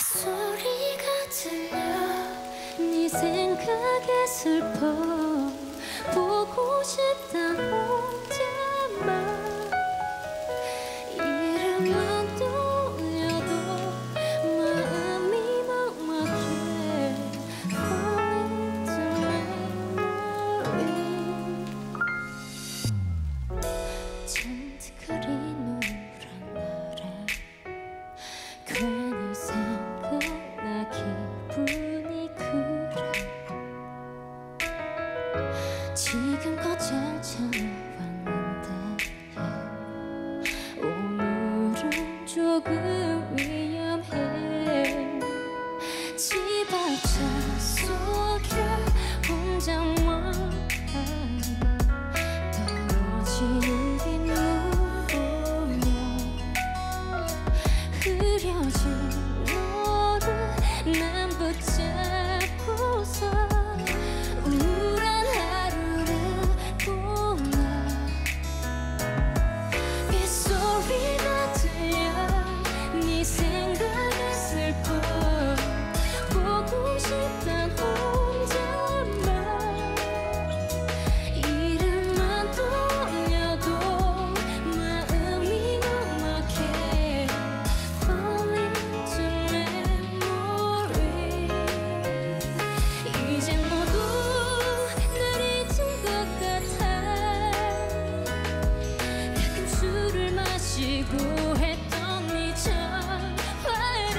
소리가 들려 네 생각에 슬퍼 보고 싶다 혼자만 이름만 떠올려도 마음이 막막해 Falling to memory 잔뜩 흐린 우울한 날에 괜히 생각나 기분이 그래 지금껏 잘 참아왔는데 오늘은 조금 위험해 집 앞 차 속에 혼자만 떨어지는 빗물 보며 흐려진 너를 난 붙잡고서 우울한 하루를 보내 빗소리가 들려 네 생각에 슬퍼 보고 싶단 혼자만 이름만 떠올려도 마음이 막막해 Falling to memory 이젠 모두 날 잊은 것 같아 가끔 술을 마시고 했던 네 전화를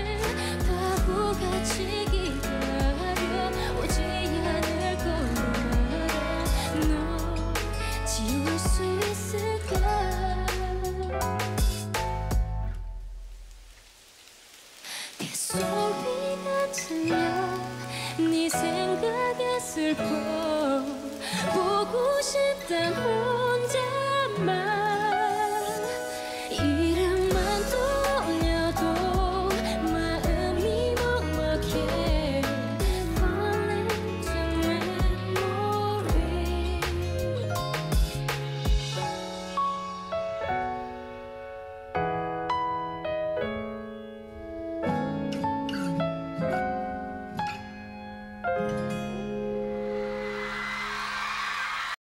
바보같이 기다려 오지 않을 거라 너 지울 수 있을까 빗소리가 들려 네 생각에 슬퍼 보고 싶단